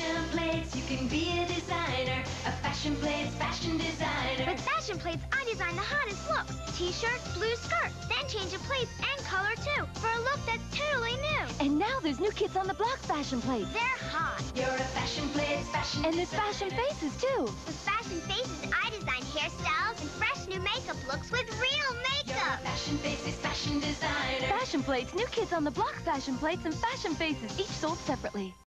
Fashion Plates, you can be a designer. A Fashion Plates fashion designer. With Fashion Plates, I design the hottest looks. T-shirt, blue skirt, then change the plates and color too, for a look that's totally new. And now there's new kids on the block Fashion Plates. They're hot. You're a Fashion Plates fashion And there's designer. Fashion Faces too. With Fashion Faces, I design hairstyles and fresh new makeup looks with real You're a makeup. Fashion Faces fashion designer. Fashion Plates, new kids on the block Fashion Plates, and Fashion Faces, each sold separately.